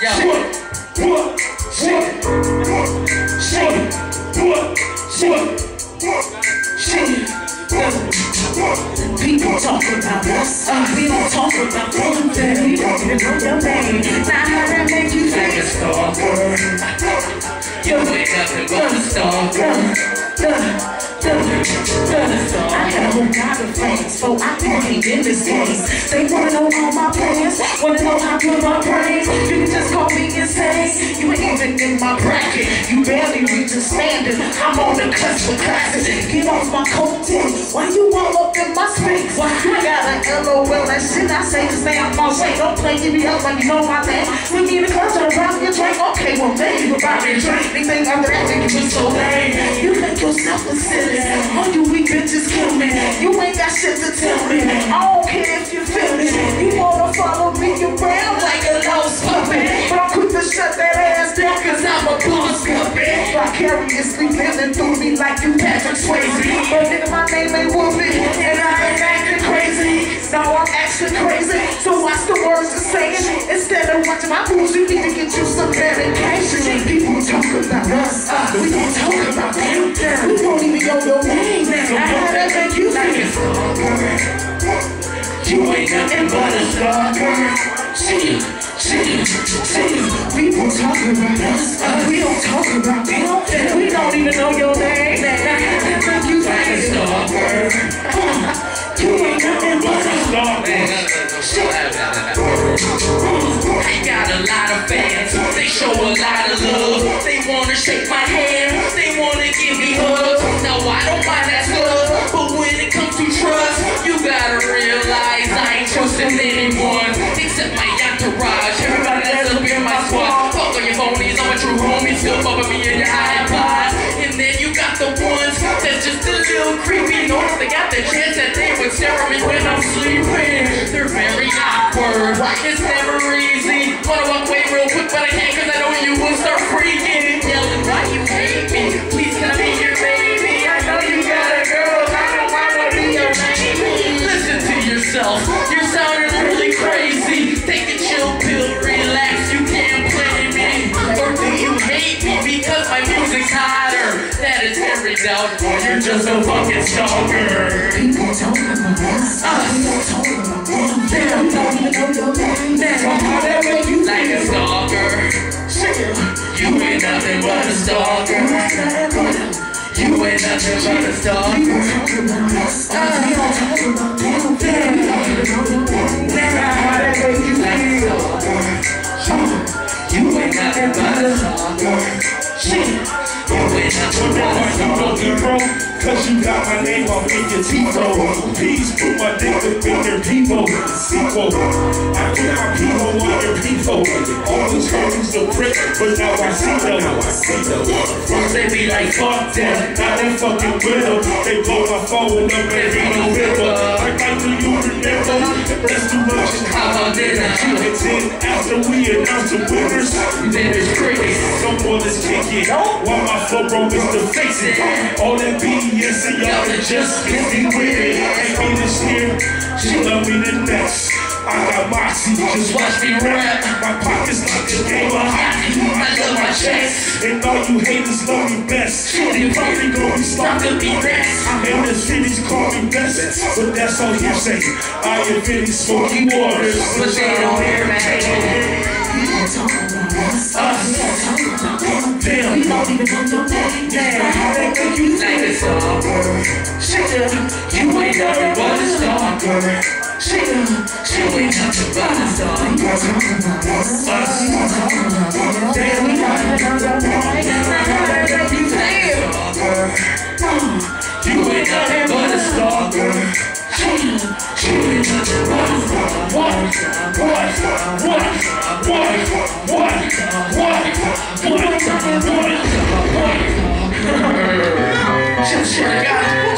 People talk about us, we don't talk about them. We don't even know your name. Now how that make you like a stalker? You ain't nothing but a stalker. I had a whole lot of friends, so I can't be in this case. They wanna know all my plans, wanna know how good my brains. You can just call me insane. You ain't even in my bracket. You barely reach the standard. I'm on the cusp of classes. Get off my coattails. Why you all up in my space? Why you got an LOL? That shit I say to stay out my way. Don't play, give me up like you know my name. Swing me in the club, try to rob me a drink. Okay, well maybe you buy me a drink. Anything after that, think you so lame. You make yourself a silly. All you weak bitches kill me. You ain't got shit to tell me. I don't care if you feel me. You wanna follow me around like a lost puppet. But I'm quick to shut that ass down cause I'm a boss puppet. Vicariously living through me like you Patrick Swayze. But nigga, my name ain't Whoopi and I ain't acting crazy. No, I'm actually crazy. So watch the words you're saying. Instead of watching my moves, you need to get you some medication. People talk about us, we don't talk about them. We don't even know your name. So how that make you like a stalker? You ain't nothing but a stalker. People talk about us, we don't talk about them. We don't even know your name. How that make you like a stalker? You ain't nothing but a stalker. I got a lot of fans, they show a lot of love. They wanna shake my hand, they wanna give me hugs. Now I don't mind that stuff, but when it comes to trust, you gotta realize I ain't trusting anyone except my entourage. Everybody that's up in my squad, fuck on your phonies, I'm a true homie, still fuck with me in your iPod. And then you got the ones that's just a little creepy. Notice they got the chance that they would stare at me when I'm sleeping. They're very awkward, it's never easy. Wanna walk away real quick, but I can't cause I know you will start freaking. Yelling why you hate me, please tell me your baby. I know you got a girl, I don't wanna be your baby. Listen to yourself, you're sounding really crazy. Take a chill pill, relax, you can't play me. Or do you hate me because my music's hotter? That is every doubt, or you're just a fucking stalker. People talk about us, we don't talk about them. We don't even know your name. So how that make you like a stalker? You ain't nothing but a stalker. You ain't nothing but a stalker. People talk about us, we don't talk about them. We don't even know your name. How that make you like a stalker? You ain't nothing but a stalker. You ain't nothing but a stalker. Cause you got my name off in your T-Row. Please put my dick up in your people. Sequel. I put my people on your people. Always heard who's the prick, but now I see them. First they be like, fuck them. Now they fucking with them. They blow my phone up and read the river. Like, do you remember? That's too much. How about dinner? And then after we announce the winners, then it's crazy. Someone is kicking. While my flow bro is the face it. All that BS and y'all can just get me with it. Ain't me this year, she love me the next. I got moxie, just watch me rap. My pockets like a game of hockey. I love my chest, and all you haters love me best. They probably gonna be stopped to be next. And the cities call me best, but that's all you say. I invented smoky waters, but they don't hear me. People talk about us, we don't talk about them. Damn. We don't even know your name. How they make you like a stalker? You ain't nothing but a stalker. You ain't nothing but a stalker. We don't talk about us, we don't talk about them. Damn, We don't even know your name. How they make you You ain't nothing but a stalker. You ain't nothing but a stalker. What? Shit, I got it.